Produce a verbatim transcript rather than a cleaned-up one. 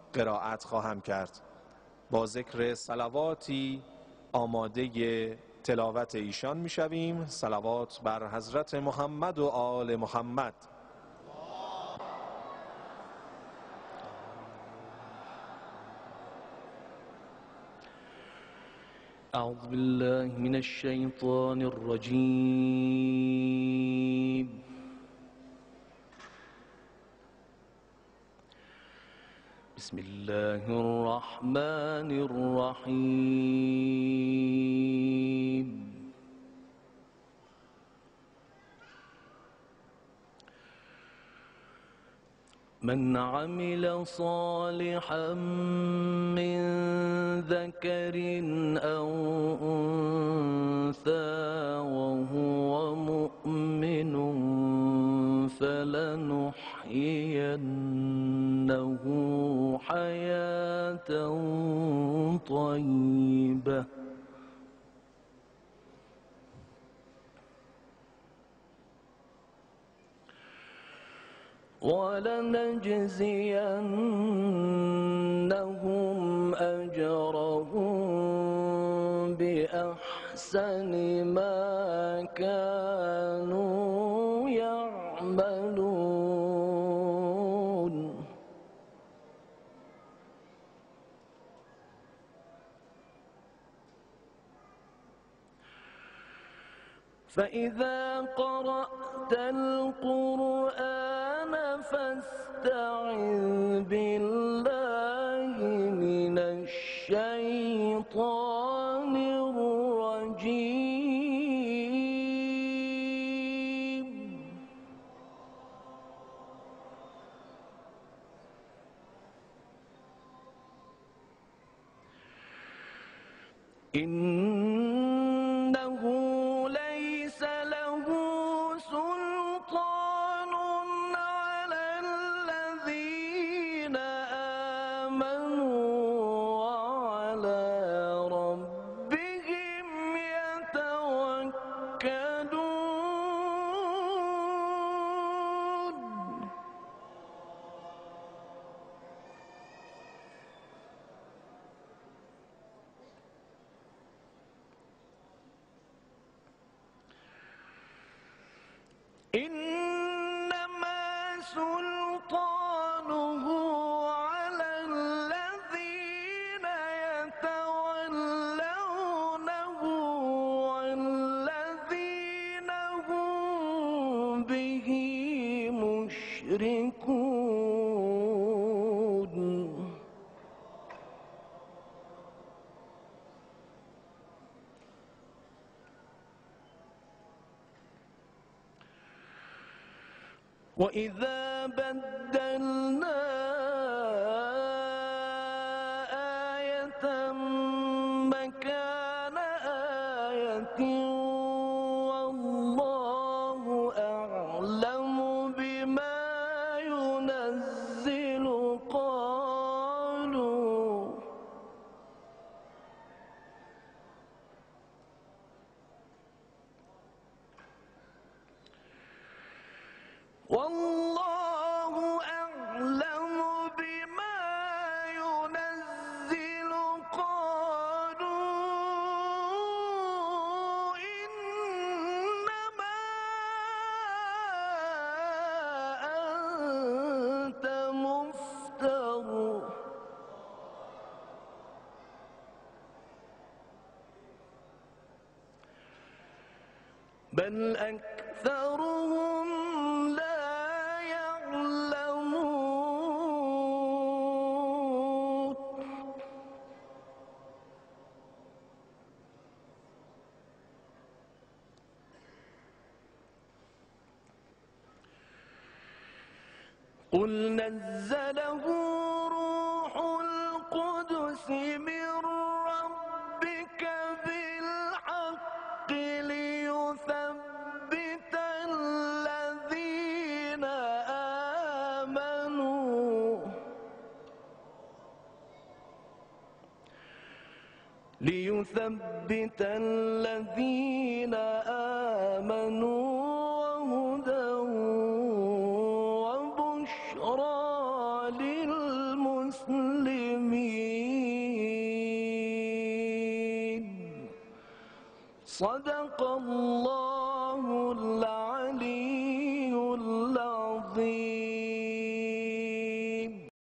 قرائت خواهم کرد. با ذکر صلواتی آماده تلاوت ایشان می شویم. صلوات بر حضرت محمد و آل محمد. أعوذ بالله من الشيطان الرجيم. بسم الله الرحمن الرحيم. من عمل صالحا من ذكر أو أنثى وهو مؤمن فلنحيينه حياة طيبة ولنجزينهم أجرهم بأحسن ما كانوا يعملون. فإذا قرأت القرآن فاستعذ بالله من الشيطان الرجيم. إنه ليس له سلطان على الذين آمنوا وعلى ربهم يتوكلون. إنما سلطانه على الذين يتولونه والذين هم به مشركون. وإذا بدلنا آية مكان آية والله أعلم بما ينزل قالوا والله أعلم بما ينزل قالوا إنما أنت مفتر بل أكثرهم لا يعلمون. قل نزله روح القدس من ربك بالحق ليثبت الذين آمنوا ليثبت الذين آمنوا وهدى وبشرى للمؤمنين. المسلمين. صدق الله العلي